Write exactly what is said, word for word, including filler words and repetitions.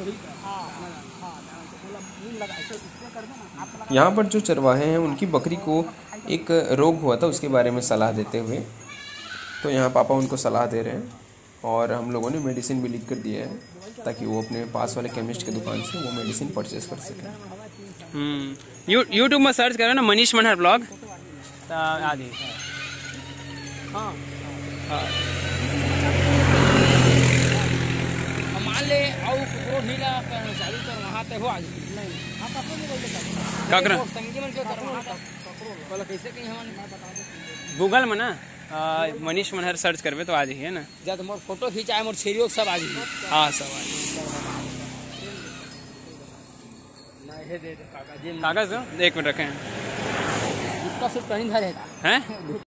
यहाँ पर जो चरवाहे हैं उनकी बकरी को एक रोग हुआ था, उसके बारे में सलाह देते हुए तो यहाँ पापा उनको सलाह दे रहे हैं और हम लोगों ने मेडिसिन भी लिख कर दिया है ताकि वो अपने पास वाले केमिस्ट की दुकान से वो मेडिसिन परचेज कर सकें। यू यूट्यूब में सर्च करो ना मनीष मनहर ब्लॉग आदि। हाँ मान ले और वो ढीला चालू कर वहाँ तक हो आज नहीं क्या करें कैसे कहीं हम गूगल में ना मनीष मनहर सर्च करवे तो आज ही है ना। जब मोर फोटो खींचाए मोर छेरियो सब आज ही। हाँ सब आज कागज कागज एक मिनट रखें। इसका सिर्फ कहीं धरे हैं।